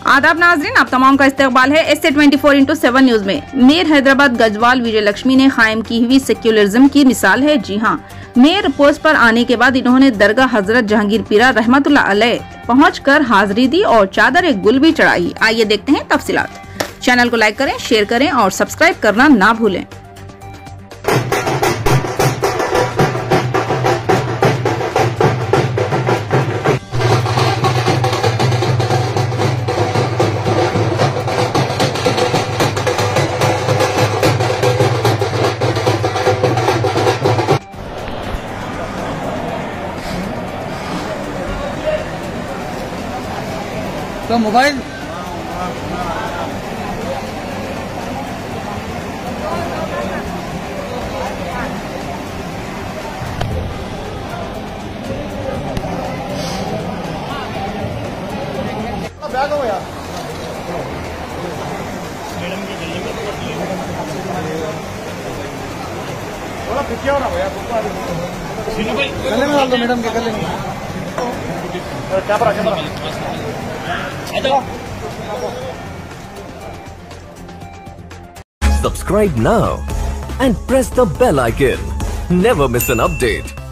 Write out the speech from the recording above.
आदाब नाजरीन, आप तमाम का इस्तकबाल है एसए 24x7 न्यूज में। मेयर हैदराबाद गजवाल विजय लक्ष्मी ने कायम की हुई सेक्युलरिज्म की मिसाल है। जी हां, मेयर पोस्ट पर आने के बाद इन्होंने दरगाह हजरत जहांगीर पीरा रहमतुल्लाह अलैह पहुंचकर हाजिरी दी और चादर एक गुल भी चढ़ाई। आइए देखते हैं तफसीलात। चैनल को लाइक करें, शेयर करें और सब्सक्राइब करना ना भूलें। तो मोबाइल बैग हो यार थोड़ा फिक्या हो ना भैया, गले में डाल दो मैडम के गले में। Camera Subscribe now and press the bell icon. Never miss an update.